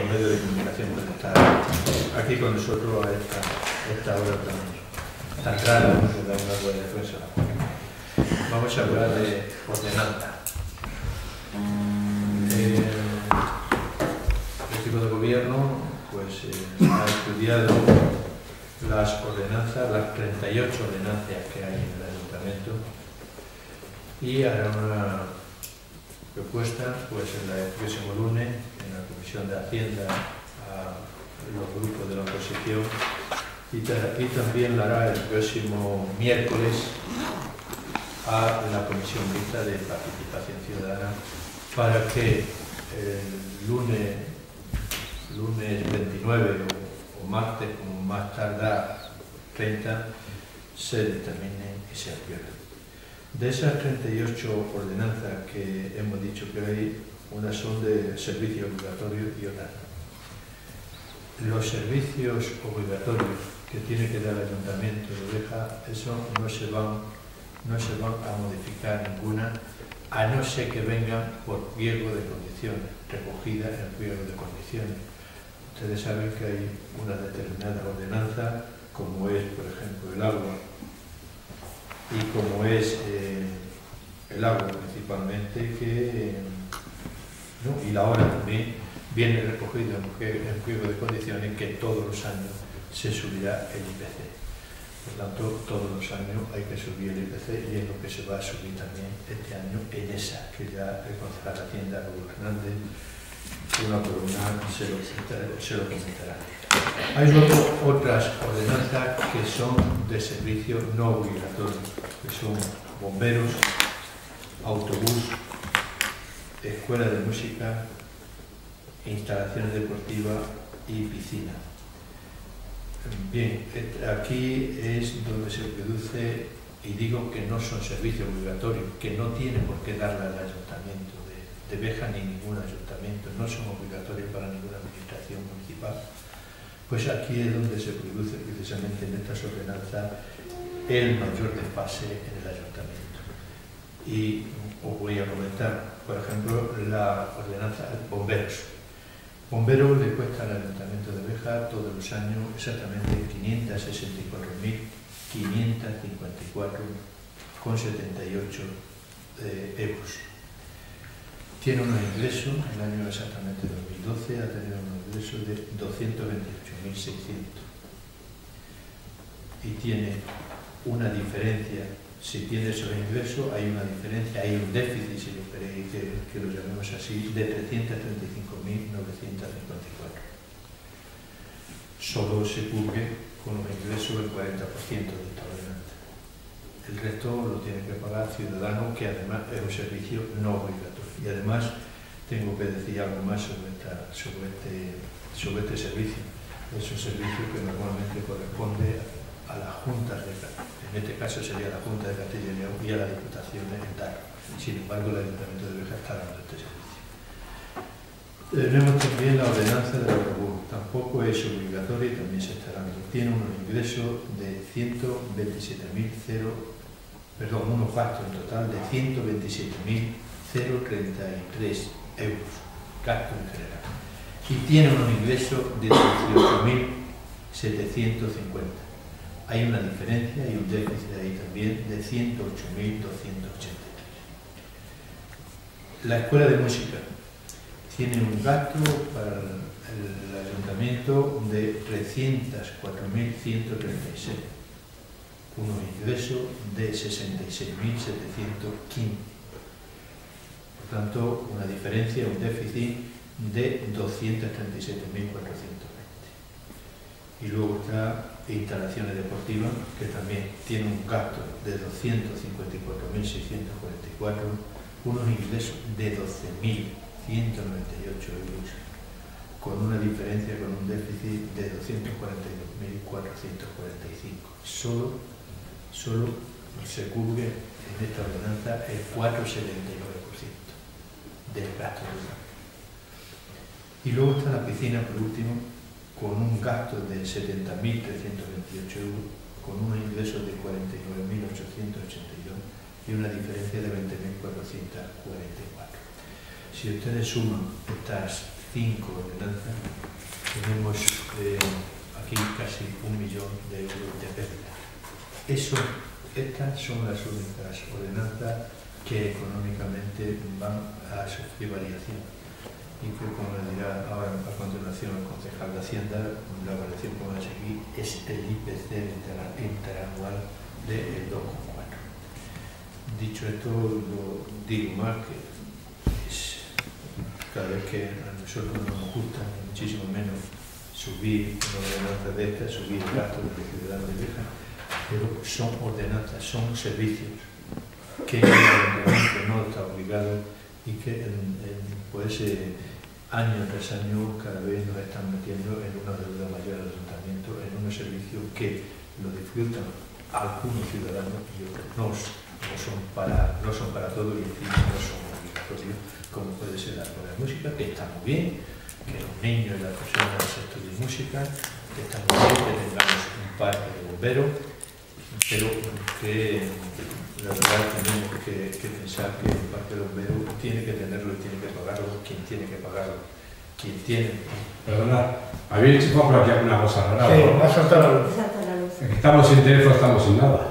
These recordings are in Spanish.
medios de comunicación pueden estar aquí con nosotros a esta hora tan rara, ¿no?, de dar una rueda de prensa. Vamos a hablar de ordenanza. El equipo de gobierno pues, ha estudiado las ordenanzas, las 38 ordenanzas que hay en el ayuntamiento, y hará una propuesta pues, en el próximo lunes en la Comisión de Hacienda a los grupos de la oposición, y también la hará el próximo miércoles a la Comisión Mixta de Participación Ciudadana, para que el lunes 29 o martes, como más tardar 30, se determine y se apruebe. De esas 38 ordenanzas que hemos dicho que hay, unas son de servicio obligatorio y otras no. Los servicios obligatorios que tiene que dar el Ayuntamiento de Béjar, eso no se van a modificar ninguna, a no ser que vengan por pliego de condiciones, recogidas en pliego de condiciones. Ustedes saben que hay una determinada ordenanza, como es, por ejemplo, el agua, y como es el agua principalmente, y la hora también viene recogida en pliego de condiciones, que todos los años se subirá el IPC. Por tanto, todos los años hay que subir el IPC, y es lo que se va a subir también este año en esa, que ya el concejal de Hacienda, Raúl Hernández, una por una se lo comentará. Hay luego otras ordenanzas que son de servicio no obligatorio, que son bomberos, autobús, escuela de música, instalaciones deportivas y piscina. Bien, aquí es donde se produce, y digo que no son servicios obligatorios, que no tiene por qué darle al ayuntamiento de Béjar ni ningún ayuntamiento, no son obligatorios para ninguna administración municipal. Pues aquí es donde se produce precisamente en estas ordenanzas el mayor desfase en el ayuntamiento. Y os voy a comentar, por ejemplo, la ordenanza bomberos. Bomberos le cuesta al Ayuntamiento de Béjar todos los años exactamente 564.554,78 euros. Tiene unos ingresos, el año exactamente 2012 ha tenido unos ingresos de 228.600. Y tiene una diferencia, si tiene esos ingresos, hay una diferencia, hay un déficit, si lo queréis que lo llamemos así, de 335.954. Solo se cubre con los ingresos el 40% de esta ordenanza. El resto lo tiene que pagar ciudadano, que además es un servicio no obligatorio. Y además tengo que decir algo más sobre este servicio. Es un servicio que normalmente corresponde a las juntas, en este caso sería la Junta de Castilla y León, y a la Diputación de Darro. Sin embargo, el Ayuntamiento de Béjar está dando este servicio. Tenemos también la ordenanza del autobús, tampoco es obligatoria y también se está dando. Tiene unos ingresos de 127.000, unos gastos en total de 127.033 euros, gasto en general. Y tiene unos ingresos de 18.750. Hay una diferencia y un déficit ahí también de 108.283. La escuela de música tiene un gasto para el ayuntamiento de 304.136, unos ingresos de 66.715. Por tanto, una diferencia, un déficit de 237.420. Y luego está instalaciones deportivas, que también tiene un gasto de 254.644, unos ingresos de 12.198 euros, con una diferencia, con un déficit de 242.445. Solo se cubre en esta ordenanza el 4,79% del gasto total. Y luego está la piscina, por último, con un gasto de 70.328 euros, con unos ingresos de 49.882 y una diferencia de 20.444. Si ustedes suman estas 5 ordenanzas, tenemos aquí casi 1 millón de euros de pérdida. Estas son las únicas ordenanzas que económicamente van a sufrir variación y que, como le dirá ahora a continuación el concejal de Hacienda, la variación que va a seguir es el IPC interanual del 2,4. Dicho esto, lo digo más que cada vez que a nosotros no nos gusta, muchísimo menos subir una ordenanza de estas, subir el gasto de la ciudad de Beja, pero son ordenanzas, son servicios que el ayuntamiento no está obligado y que pues, año tras año cada vez nos están metiendo en una deuda mayor al ayuntamiento, en unos servicios que lo disfrutan algunos ciudadanos y otros no son para todos y encima no son obligatorios, como puede ser la escuela de música, que está muy bien, que los niños y las personas estudien música, que está muy bien que tengamos un parque de bomberos, pero que la verdad tenemos que pensar que el parque de bomberos tiene que tenerlo y tiene que pagarlo quien tiene que pagarlo. Quien tiene. Perdona, habéis dicho por aquí alguna cosa rara. Sí, ¿no? ha saltado la luz. Estamos sin teléfono, estamos sin nada.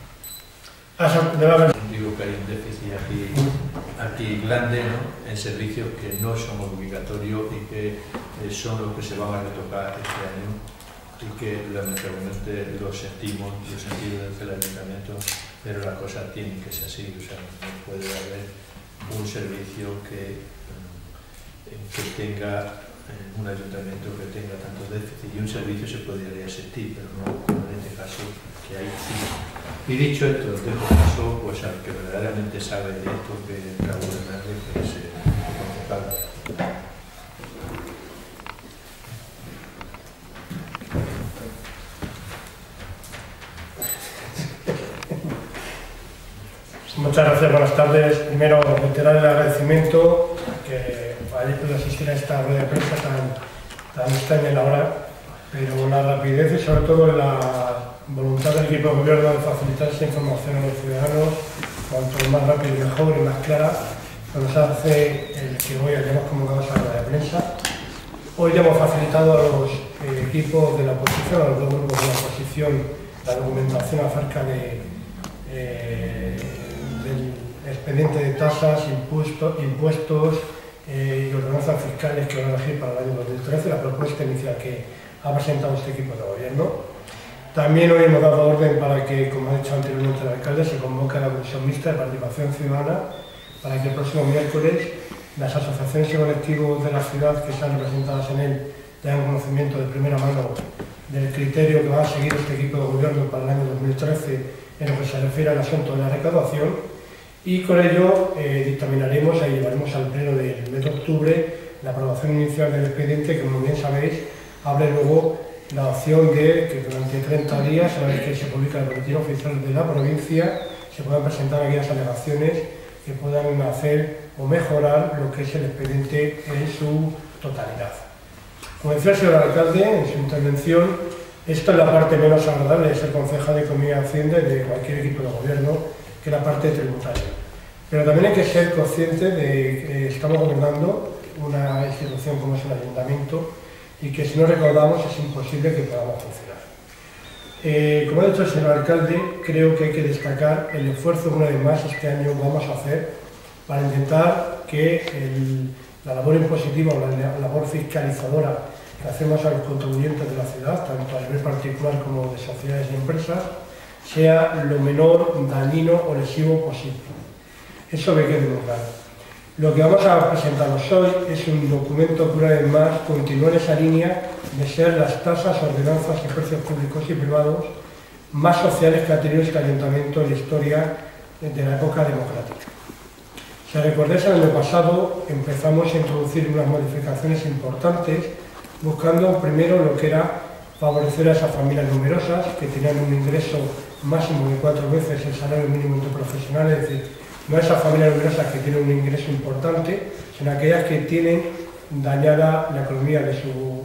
Digo que hay un déficit aquí grande, ¿no?, en servicios que no son obligatorios y que son los que se van a retocar este año y que lamentablemente lo sentimos desde el ayuntamiento, pero las cosas tienen que ser así, o sea, no puede haber un servicio que tenga un ayuntamiento que tenga tanto déficit, y un servicio se podría existir, pero no como en este caso que hay 5. Y dicho esto, dejo paso pues al que verdaderamente sabe de esto, que es Raúl Hernández, que es el concejal. Muchas gracias, buenas tardes. Primero, reiterar el agradecimiento que hayáis podido asistir a esta rueda de prensa tan extraña en la hora, pero la rapidez y sobre todo la voluntad del equipo de gobierno de facilitar esa información a los ciudadanos, cuanto más rápido y mejor y más clara, nos hace el que hoy hayamos convocado esa rueda de prensa. Hoy ya hemos facilitado a los equipos de la oposición, a los dos grupos de la oposición, la documentación acerca del expediente de tasas, impuestos y ordenanzas fiscales que van a regir para el año 2013, la propuesta inicial que ha presentado este equipo de gobierno. También hoy hemos dado orden para que, como ha dicho anteriormente el alcalde, se convoque a la Comisión Mixta de Participación Ciudadana para que el próximo miércoles las asociaciones y colectivos de la ciudad que están representadas en él tengan conocimiento de primera mano del criterio que va a seguir este equipo de gobierno para el año 2013 en lo que se refiere al asunto de la recaudación, y con ello dictaminaremos y llevaremos al pleno del mes de octubre la aprobación inicial del expediente, que, como bien sabéis, abre luego la opción de que durante 30 días, a la vez que se publica el boletín oficial de la provincia, se puedan presentar aquellas alegaciones que puedan hacer o mejorar lo que es el expediente en su totalidad. Como decía el señor alcalde en su intervención, esta es la parte menos agradable de ser concejal de Economía y Hacienda de cualquier equipo de gobierno, que es la parte tributaria. Pero también hay que ser conscientes de que estamos gobernando una institución como es el ayuntamiento y que si no recordamos es imposible que podamos funcionar. Como ha dicho el señor alcalde, creo que hay que destacar el esfuerzo que una vez más este año vamos a hacer para intentar que la labor impositiva o la labor fiscalizadora que hacemos a los contribuyentes de la ciudad, tanto a nivel particular como de sociedades y empresas, sea lo menor dañino o lesivo posible. Eso me quede muy claro. Lo que vamos a presentaros hoy es un documento que una vez más continúa en esa línea de ser las tasas, ordenanzas y precios públicos y privados más sociales que ha tenido este ayuntamiento en la historia de la época democrática. Si recordáis, el año pasado empezamos a introducir unas modificaciones importantes, buscando primero lo que era favorecer a esas familias numerosas que tenían un ingreso máximo de 4 veces el salario mínimo interprofesional, es decir, no esas familias numerosas que tienen un ingreso importante, sino aquellas que tienen dañada la economía de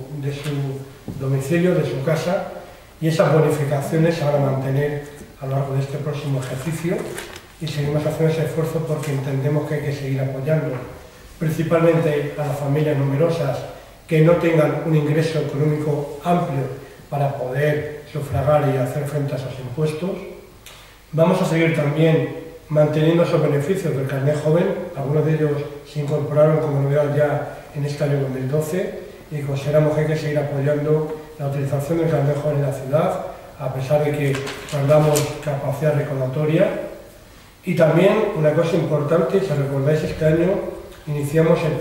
su domicilio, de su casa, y esas bonificaciones se van a mantener a lo largo de este próximo ejercicio y seguimos haciendo ese esfuerzo porque entendemos que hay que seguir apoyando principalmente a las familias numerosas que no tengan un ingreso económico amplio para poder sufragar y hacer frente a esos impuestos. Vamos a seguir también manteniendo esos beneficios del carnet joven. Algunos de ellos se incorporaron como novedad ya en este año 2012 y consideramos que hay que seguir apoyando la utilización del carnet joven en la ciudad, a pesar de que tardamos capacidad recaudatoria. Y también una cosa importante, si recordáis, este año iniciamos el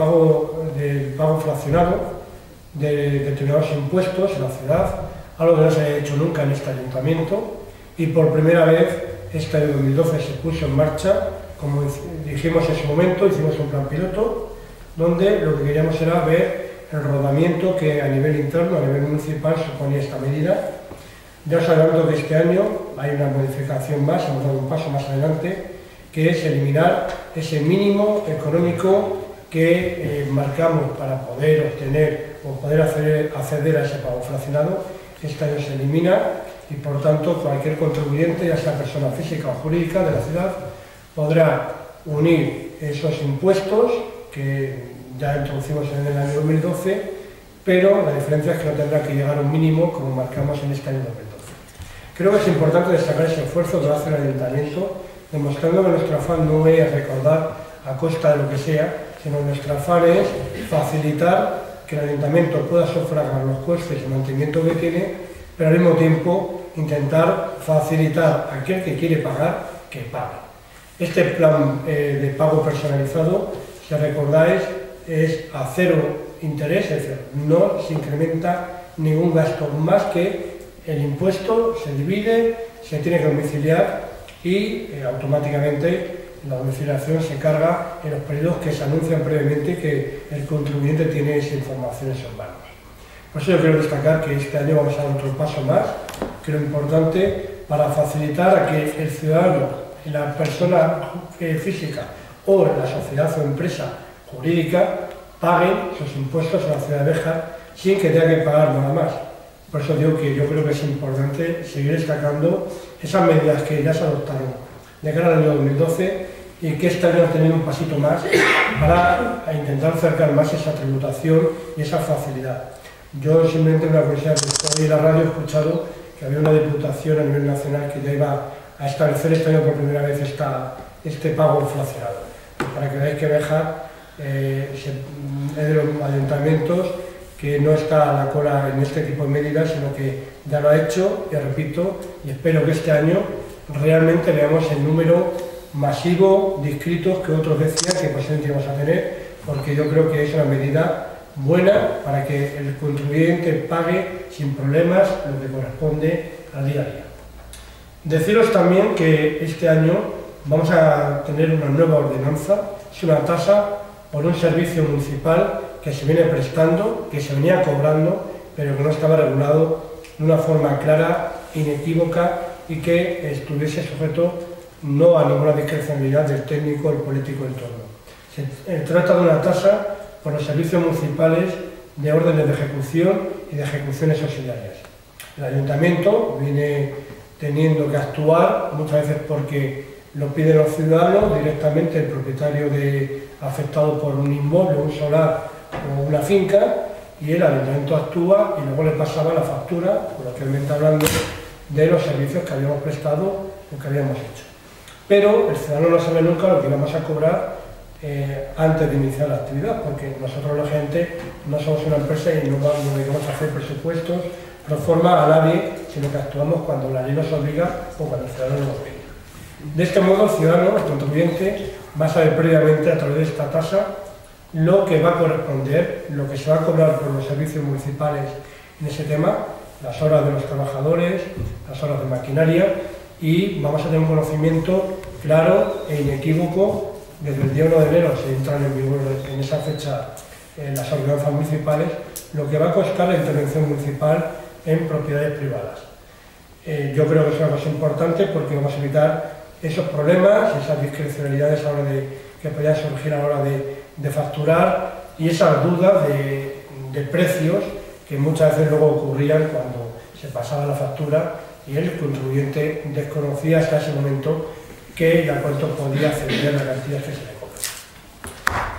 pago fraccionado de determinados impuestos en la ciudad, algo que no se ha hecho nunca en este ayuntamiento, y por primera vez este año 2012 se puso en marcha. Como dijimos en su momento, hicimos un plan piloto donde lo que queríamos era ver el rodamiento que a nivel interno, a nivel municipal, suponía esta medida. Ya os adelanto que este año hay una modificación más, hemos dado un paso más adelante, que es eliminar ese mínimo económico que marcamos para poder obtener o poder acceder a ese pago fraccionado. Este año se elimina y, por tanto, cualquier contribuyente, ya sea persona física o jurídica de la ciudad, podrá unir esos impuestos que ya introducimos en el año 2012, pero la diferencia es que no tendrá que llegar a un mínimo como marcamos en este año 2012. Creo que es importante destacar ese esfuerzo que va a hacer el ayuntamiento, demostrando que nuestro afán no es recaudar a costa de lo que sea, sino nuestro afán es facilitar que el ayuntamiento pueda sufragar los costes de mantenimiento que tiene, pero al mismo tiempo intentar facilitar a aquel que quiere pagar, que pague. Este plan de pago personalizado, si recordáis, es a cero interés, es decir, no se incrementa ningún gasto más que el impuesto, se divide, se tiene que domiciliar y automáticamente la domiciliación se carga en los periodos que se anuncian previamente que el contribuyente tiene esa información en sus manos. Por eso yo quiero destacar que este año vamos a dar otro paso más, creo importante, para facilitar a que el ciudadano, la persona física o la sociedad o empresa jurídica paguen sus impuestos a la ciudad de Béjar sin que tenga que pagar nada más. Por eso digo que yo creo que es importante seguir destacando esas medidas que ya se adoptaron de cara al año 2012 y que este año han tenido un pasito más para intentar acercar más esa tributación y esa facilidad. Yo simplemente una curiosidad, hoy en la radio he escuchado que había una diputación a nivel nacional que ya iba a establecer este año por primera vez este pago fraccionado. Para que veáis que Béjar es de los ayuntamientos que no está a la cola en este tipo de medidas, sino que ya lo ha hecho, y repito, y espero que este año realmente veamos el número masivo de inscritos que otros decían que posiblemente íbamos a tener, porque yo creo que es una medida buena para que el contribuyente pague sin problemas lo que corresponde al día a día. Deciros también que este año vamos a tener una nueva ordenanza, es una tasa por un servicio municipal que se viene prestando, que se venía cobrando, pero que no estaba regulado de una forma clara, inequívoca y que estuviese sujeto no a ninguna discrecionalidad del técnico o el político del turno. Se trata de una tasa por los servicios municipales de órdenes de ejecución y de ejecuciones auxiliares. El ayuntamiento viene teniendo que actuar muchas veces porque lo piden los ciudadanos, directamente el propietario afectado por un inmueble, un solar o una finca, y el ayuntamiento actúa y luego le pasaba la factura, coloquialmente hablando, de los servicios que habíamos prestado o que habíamos hecho. Pero el ciudadano no sabe nunca lo que vamos a cobrar antes de iniciar la actividad, porque nosotros, la gente, no somos una empresa y no vamos a hacer presupuestos pro forma a nadie, sino que actuamos cuando la ley nos obliga o cuando el ciudadano nos pide. De este modo, el ciudadano, el contribuyente, va a saber previamente a través de esta tasa lo que va a corresponder, lo que se va a cobrar por los servicios municipales en ese tema, las horas de los trabajadores, las horas de maquinaria, y vamos a tener un conocimiento claro e inequívoco. Desde el día 1 de enero se entran en vigor en esa fecha las ordenanzas municipales, lo que va a costar la intervención municipal en propiedades privadas. Yo creo que es una cosa importante porque vamos a evitar esos problemas, esas discrecionalidades a la hora que podían surgir a la hora de facturar y esas dudas de precios que muchas veces luego ocurrían cuando se pasaba la factura y el contribuyente desconocía hasta ese momento que ya cuánto podía acceder a la cantidad que se le cobra.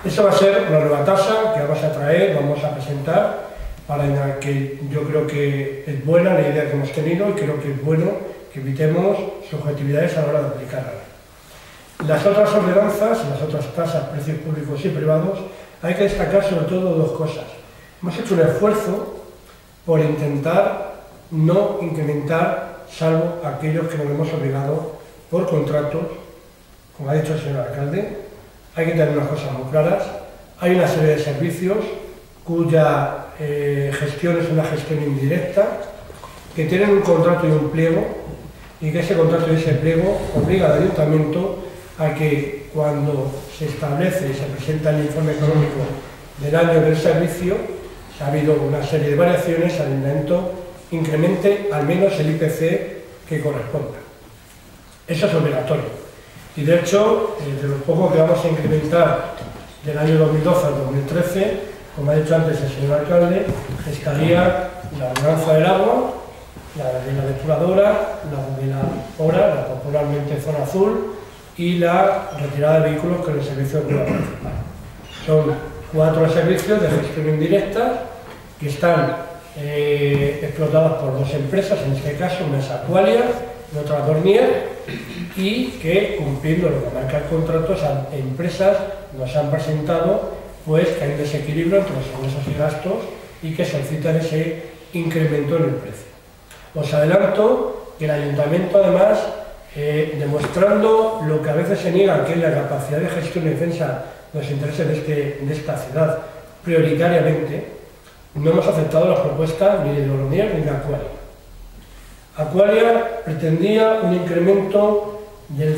Esa va a ser una nueva tasa que vamos a traer, vamos a presentar, para la que yo creo que es buena la idea que hemos tenido y creo que es bueno que evitemos subjetividades a la hora de aplicarla. Las otras ordenanzas, las otras tasas, precios públicos y privados, hay que destacar sobre todo dos cosas. Hemos hecho un esfuerzo por intentar no incrementar, salvo aquellos que nos hemos obligado por contratos, como ha dicho el señor alcalde. Hay que tener unas cosas muy claras. Hay una serie de servicios cuya gestión es una gestión indirecta, que tienen un contrato y un pliego, y que ese contrato y ese pliego obliga al ayuntamiento a que cuando se establece y se presenta el informe económico del año del servicio, ha habido una serie de variaciones, el ayuntamiento incremente al menos el IPC que corresponda. Eso es obligatorio. Y de hecho, de lo poco que vamos a incrementar del año 2012 al 2013, como ha dicho antes el señor alcalde, estaría la ordenanza del agua, la de la depuradora, la de la hora, la popularmente zona azul, y la retirada de vehículos con el servicio de grúa principal. Son 4 servicios de gestión indirecta que están explotadas por 2 empresas, en este caso una es Aqualia y otra Dornier, y que, cumpliendo lo que marca el contrato, esas empresas nos han presentado pues que hay un desequilibrio entre los ingresos y gastos y que solicitan ese incremento en el precio. Os adelanto que el ayuntamiento, además, demostrando lo que a veces se niega, que es la capacidad de gestión y defensa de los intereses de esta ciudad prioritariamente, no hemos aceptado las propuestas ni de Dornier ni de Aqualia. Aqualia pretendía un incremento del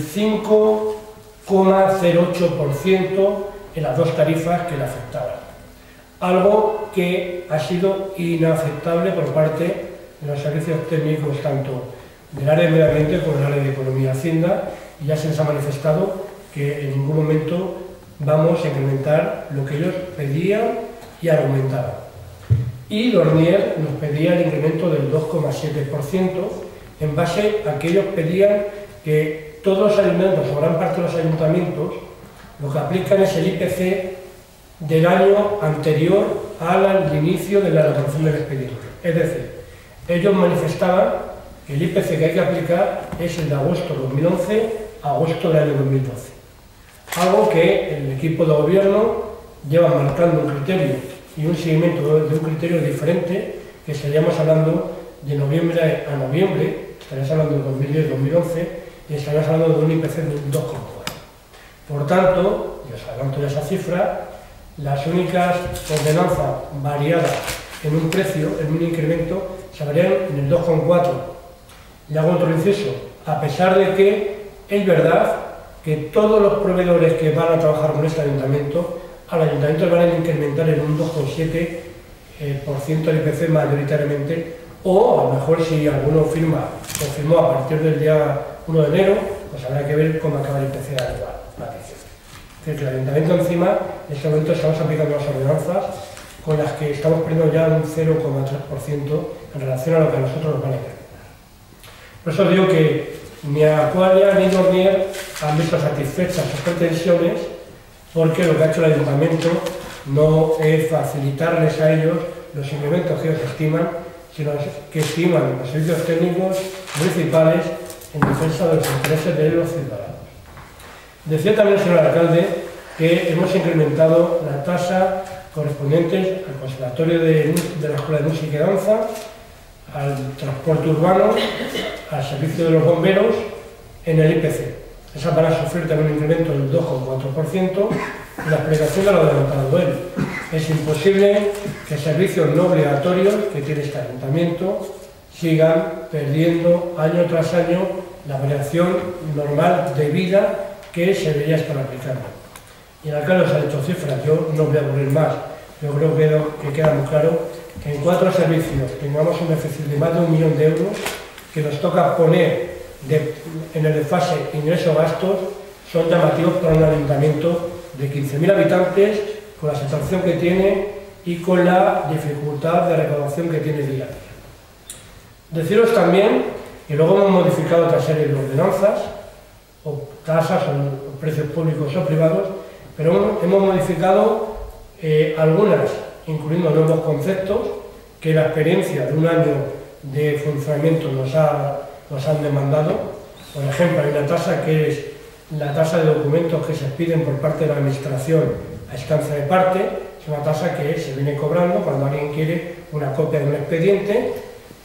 5,08% en las 2 tarifas que le afectaban, algo que ha sido inaceptable por parte de los servicios técnicos tanto del área de medio ambiente como del área de economía y hacienda, y ya se les ha manifestado que en ningún momento vamos a incrementar lo que ellos pedían y argumentaban. Y Dornier nos pedía el incremento del 2,7% en base a que ellos pedían que todos los ayuntamientos, o gran parte de los ayuntamientos, lo que aplican es el IPC del año anterior al inicio de la elaboración del expediente. Es decir, ellos manifestaban que el IPC que hay que aplicar es el de agosto 2011 a agosto del año 2012. Algo que el equipo de gobierno lleva marcando un criterio y un seguimiento de un criterio diferente, que estaríamos hablando de noviembre a noviembre, estaríamos hablando de 2010-2011 y estaríamos hablando de un IPC de un 2,4. Por tanto, y os adelanto ya esa cifra, las únicas ordenanzas variadas en un precio, en un incremento, se varían en el 2,4. Y hago otro inciso, a pesar de que es verdad que todos los proveedores que van a trabajar con este ayuntamiento, al ayuntamiento le van a incrementar en un 2,7% el IPC mayoritariamente, o a lo mejor si alguno firmó a partir del día 1 de enero, pues habrá que ver cómo acaba el IPC anual. Es decir, que el ayuntamiento encima, en este momento estamos aplicando las ordenanzas con las que estamos perdiendo ya un 0,3% en relación a lo que a nosotros nos van a incrementar. Por eso digo que ni Aqualia ni Dornier han visto satisfechas sus pretensiones, porque lo que ha hecho el ayuntamiento no es facilitarles a ellos los incrementos que ellos estiman, sino que estiman los servicios técnicos municipales en defensa de los intereses de los ciudadanos. Decía también el señor alcalde que hemos incrementado la tasa correspondiente al Conservatorio de la Escuela de Música y Danza, al transporte urbano, al servicio de los bomberos, en el IPC. Esas van a sufrir también un incremento del 2,4%, y la explicación de lo adelantado él. Es imposible que servicios no obligatorios que tiene este ayuntamiento sigan perdiendo año tras año la variación normal de vida que se debería estar aplicando. Y el alcalde os ha dicho cifras, yo no voy a aburrir más, yo creo que queda muy claro que en 4 servicios tengamos un déficit de más de 1 millón de euros que nos toca poner en el desfase ingresos-gastos, son llamativos para un ayuntamiento de 15.000 habitantes, con la situación que tiene y con la dificultad de recaudación que tiene día a día. Deciros también que luego hemos modificado otra serie de ordenanzas, o tasas, o precios públicos o privados, pero hemos modificado algunas, incluyendo nuevos conceptos que la experiencia de un año de funcionamiento nos han demandado. Por ejemplo, hay una tasa que es la tasa de documentos que se piden por parte de la Administración a instancia de parte. Es una tasa que se viene cobrando cuando alguien quiere una copia de un expediente,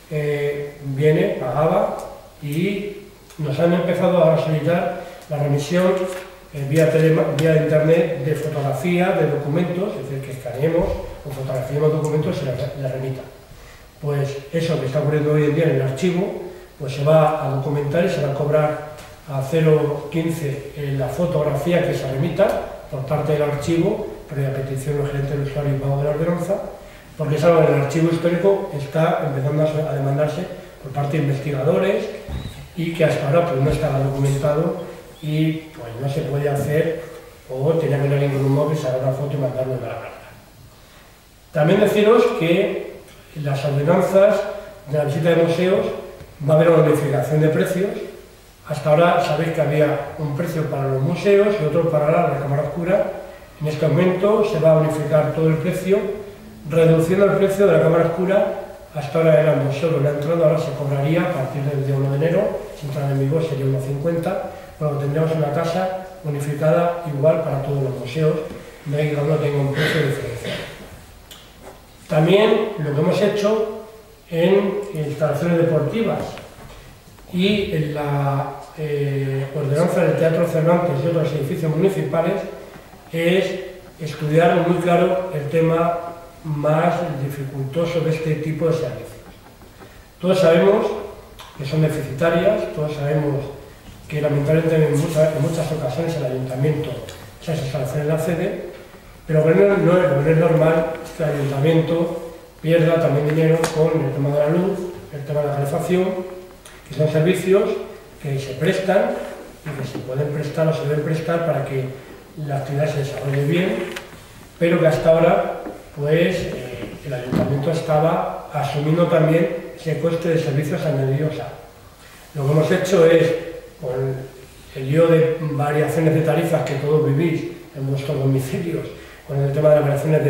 viene, pagaba, y nos han empezado a solicitar la remisión vía internet de fotografía, de documentos, es decir, que escaneemos o fotografiemos documentos y la remita. Pues eso que está ocurriendo hoy en día en el archivo, pues se va a documentar y se va a cobrar a 0,15 la fotografía que se remita por parte del archivo, previa petición del gerente del usuario y pago de la ordenanza, porque es algo que el archivo histórico está empezando a demandarse por parte de investigadores y que hasta ahora pues, no estaba documentado y pues no se puede hacer, o tenía que venir con un móvil, sacar una foto y mandarlo de la carga. También deciros que las ordenanzas de la visita de museos va a haber una unificación de precios. Hasta ahora sabéis que había un precio para los museos y otro para la cámara oscura. En este momento se va a unificar todo el precio, reduciendo el precio de la cámara oscura. Hasta ahora eran 2 euros la entrada, ahora se cobraría a partir del día 1 de enero, si entrara en vigor sería 1,50, pero tendríamos una tasa unificada igual para todos los museos, no hay que cada uno tenga un precio diferencial. También lo que hemos hecho en instalaciones deportivas y en la ordenanza del Teatro Cervantes y otros edificios municipales es estudiar muy claro el tema más dificultoso de este tipo de servicios. Todos sabemos que son deficitarias, todos sabemos que lamentablemente en muchas ocasiones el ayuntamiento esas instalaciones la cede, pero lo que es normal es que el ayuntamiento pierda también dinero con el tema de la luz, el tema de la calefacción, que son servicios que se prestan y que se pueden prestar o se deben prestar para que la actividad se desarrolle bien, pero que hasta ahora pues, el ayuntamiento estaba asumiendo también ese coste de servicios añadidos a. Lo que hemos hecho es, con el lío de variaciones de tarifas que todos vivís en vuestros domicilios, con el tema de las variaciones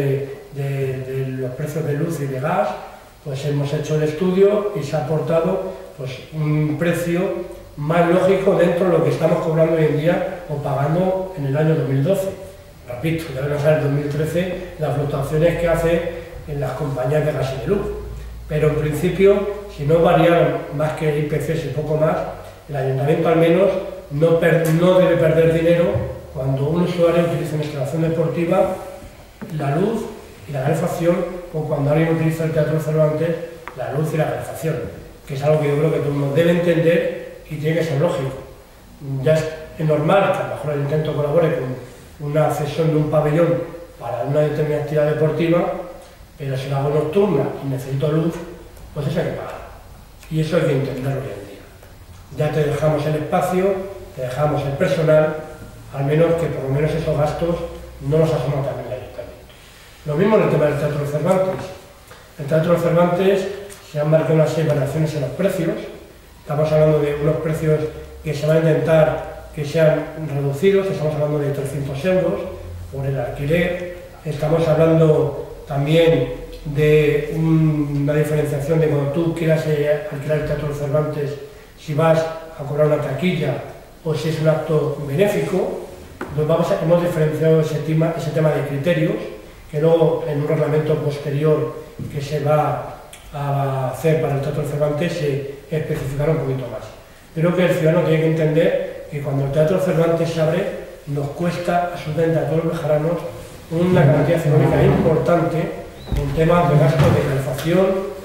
de los precios de luz y de gas, pues hemos hecho el estudio y se ha aportado pues, un precio más lógico dentro de lo que estamos cobrando hoy en día o pagando en el año 2012. Repito, ya veremos en el 2013 las fluctuaciones que hace en las compañías de gas y de luz. Pero en principio, si no varían más que IPCs y poco más, el ayuntamiento al menos no debe perder dinero cuando un usuario utiliza una instalación deportiva, la luz y la calefacción, o cuando alguien utiliza el Teatro Cervantes, la luz y la calefacción, que es algo que yo creo que todo el mundo debe entender y tiene que ser lógico. Ya es normal que a lo mejor el ayuntamiento colabore con una cesión de un pabellón para una determinada actividad deportiva, pero si la hago nocturna y necesito luz, pues eso hay que pagar. Y eso hay que entenderlo hoy en día. Ya te dejamos el espacio, te dejamos el personal, al menos que por lo menos esos gastos no los asuma también el ayuntamiento. Lo mismo en el tema del Teatro Cervantes. El Teatro Cervantes se han marcado unas 6 variaciones en los precios. Estamos hablando de unos precios que se van a intentar que sean reducidos, estamos hablando de 300 euros por el alquiler, estamos hablando también de una diferenciación de cuando tú quieras alquilar el Teatro Cervantes, si vas a cobrar una taquilla o si es un acto benéfico. Entonces hemos diferenciado ese tema de criterios, que luego en un reglamento posterior que se va a hacer para el Teatro Cervantes se especificará un poquito más. Creo que el ciudadano tiene que entender que cuando el Teatro Cervantes se abre, nos cuesta absolutamente a todos los bejaranos una cantidad económica importante en temas de gastos de calefacción,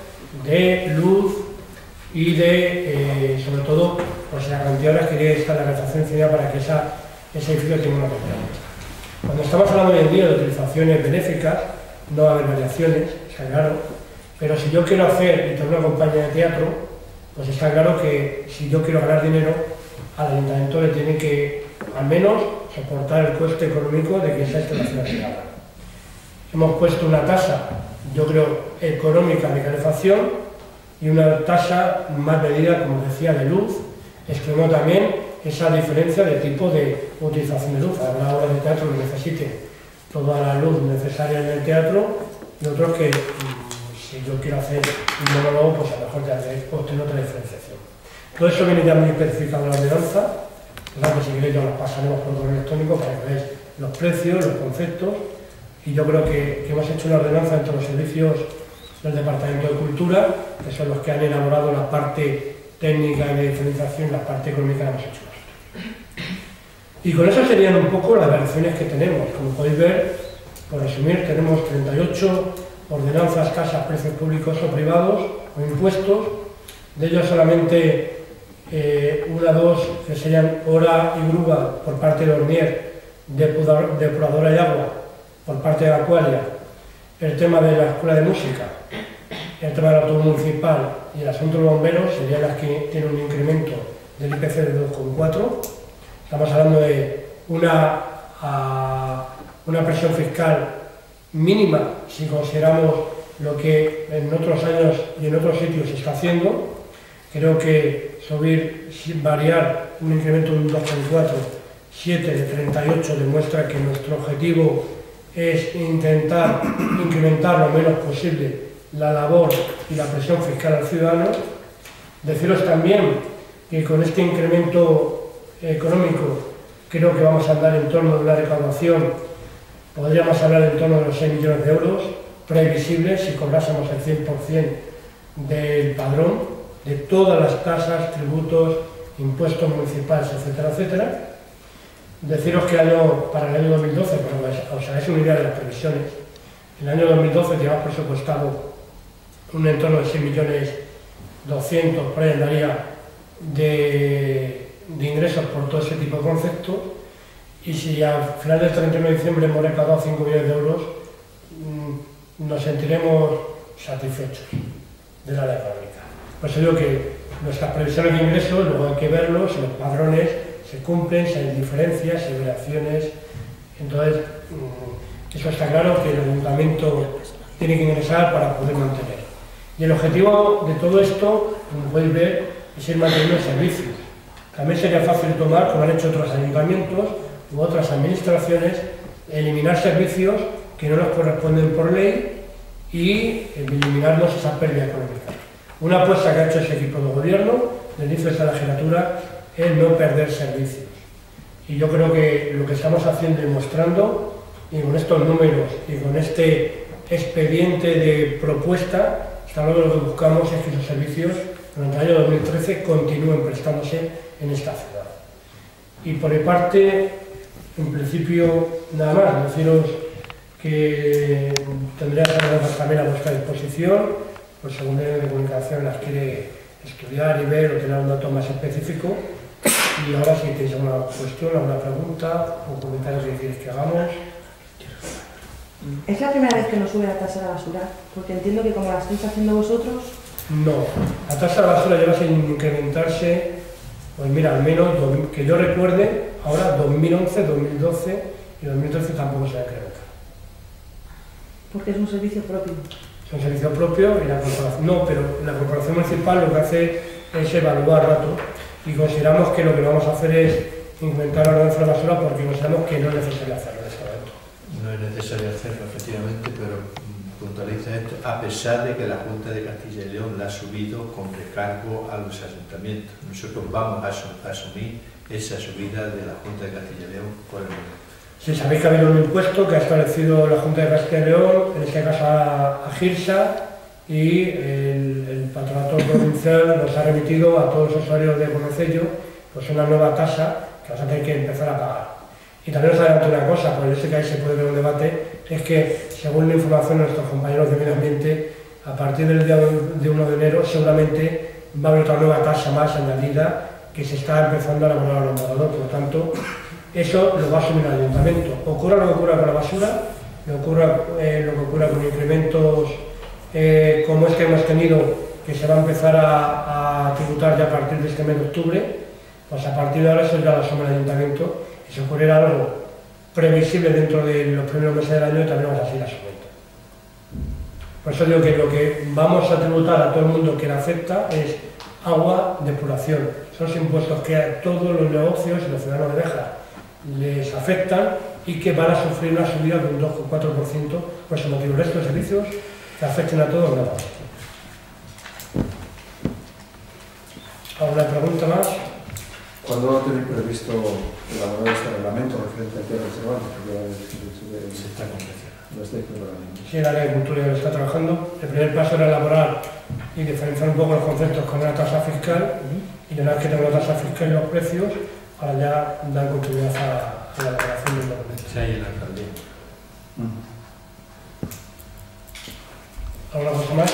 de luz y de, sobre todo, pues la cantidad de horas que tiene que estar la calefacción encendida para que ese edificio tenga una temperatura. Cuando estamos hablando hoy en día de utilizaciones benéficas, no va a haber variaciones, está claro, pero si yo quiero hacer y tener una compañía de teatro, pues está claro que si yo quiero ganar dinero, al ayuntamiento le tiene que, al menos, soportar el coste económico de que esa instalación se haga. Hemos puesto una tasa, yo creo, económica de calefacción y una tasa más medida, como decía, de luz, excluyendo también esa diferencia de tipo de utilización de luz. Habrá obras de teatro que necesiten toda la luz necesaria en el teatro y otros que, si yo quiero hacer un monólogo, pues a lo mejor ya obtener otra diferenciación. Todo eso viene ya muy especificado en la ordenanza. Claro, si queréis ya las pasaremos por correo electrónico para que veáis los precios, los conceptos, y yo creo que hemos hecho una ordenanza entre los servicios del Departamento de Cultura, que son los que han elaborado la parte técnica y de diferenciación, la parte económica la hemos hecho nosotros. Y con eso serían un poco las variaciones que tenemos. Como podéis ver, por resumir, tenemos 38 ordenanzas, casas, precios públicos o privados o impuestos, de ellos solamente una, dos, que serían hora y grúa por parte de Ormier, depuradora y agua por parte de Acualia, el tema de la escuela de música, el tema del autobús municipal y el asunto de los bomberos serían las que tienen un incremento del IPC de 2,4. Estamos hablando de una presión fiscal mínima si consideramos lo que en otros años y en otros sitios se está haciendo. Creo que variar un incremento de un 2,4, 7 de 38 demuestra que nuestro objetivo es intentar incrementar lo menos posible la labor y la presión fiscal al ciudadano. Deciros también que con este incremento económico creo que vamos a andar en torno de una recaudación, podríamos hablar en torno de los 6 millones de euros, previsibles si cobrásemos el 100% del padrón, de todas las tasas, tributos, impuestos municipales, etcétera, etcétera. Deciros que para el año 2012, para os hagáis una idea de las previsiones, en el año 2012 llevamos presupuestado un entorno de 6.200.000, por ahí andaría, de ingresos por todo ese tipo de conceptos, y si al final del 31 de diciembre hemos recaudado 5 millones de euros, nos sentiremos satisfechos de la ley económica. Por eso digo que nuestras previsiones de ingresos, luego hay que verlos, si los padrones se cumplen, si hay diferencias, si hay variaciones. Entonces, eso está claro que el ayuntamiento tiene que ingresar para poder mantener. Y el objetivo de todo esto, como podéis ver, es ir manteniendo servicios. También sería fácil tomar, como han hecho otros ayuntamientos u otras administraciones, eliminar servicios que no nos corresponden por ley y eliminarnos esa pérdida económica. Una apuesta que ha hecho ese equipo de gobierno desde el inicio de esta legislatura es no perder servicios. Y yo creo que lo que estamos haciendo y mostrando, y con estos números y con este expediente de propuesta, hasta luego lo que buscamos es que esos servicios durante el año 2013 continúen prestándose en esta ciudad. Y por mi parte, en principio, nada más, deciros que tendré también a vuestra disposición, pues según el de comunicación las quiere estudiar y ver o tener un dato más específico. Y ahora si tenéis alguna cuestión, alguna pregunta o comentarios que queréis que hagamos. ¿Es la primera vez que nos sube la tasa de la basura? Porque entiendo que como la estáis haciendo vosotros... No, la tasa de la basura lleva sin incrementarse, pues mira, al menos que yo recuerde, ahora 2011, 2012 y 2013 tampoco se ha incrementado. Porque es un servicio propio. Es un servicio propio y la corporación, no, pero la corporación municipal lo que hace es evaluar datos y consideramos que lo que vamos a hacer es incrementar la ordenanza de la basura porque consideramos que no es necesario hacerlo en este momento. No es necesario hacerlo, efectivamente, pero puntualiza esto, a pesar de que la Junta de Castilla y León la ha subido con recargo a los ayuntamientos. Nosotros vamos a asumir esa subida de la Junta de Castilla y León por el momento. Si sabéis que ha habido un impuesto que ha establecido la Junta de Castilla y León, en este caso a GIRSA, y el patronato provincial nos ha remitido a todos los usuarios de Bonocello pues una nueva tasa que vas a tener que empezar a pagar. Y también os adelanto una cosa, porque yo sé que ahí se puede ver un debate, es que según la información de nuestros compañeros de medio ambiente, a partir del día de 1 de enero seguramente va a haber otra nueva tasa más añadida que se está empezando a elaborar al borrador. Por lo tanto, eso lo va a asumir el ayuntamiento. Ocurra lo que ocurra con la basura, lo que ocurra con incrementos como este que hemos tenido, que se va a empezar a tributar ya a partir de este mes de octubre, pues a partir de ahora eso ya lo asume el ayuntamiento. Y si ocurriera algo previsible dentro de los primeros meses del año, también vamos a seguir asumiendo. Por eso digo que lo que vamos a tributar a todo el mundo que la afecta es agua, depuración. son los impuestos que a todos los negocios y los ciudadanos de Béjar les afectan y que van a sufrir una subida de un 2,4% por ese motivo. El resto de servicios que afecten a todos, nada. ¿Alguna pregunta más? ¿Cuándo tenéis previsto elaborar este reglamento referente al tierra reservada? Se está confeccionando. Lo estáis preparando. Sí, el área de cultura ya lo está trabajando. El primer paso era elaborar y diferenciar un poco los conceptos con una tasa fiscal, y una vez que tengo la tasa fiscal y los precios, ahora ya dar continuidad a la elaboración del documento. Sí, hay en la alcaldía. ¿Alguna cosa más?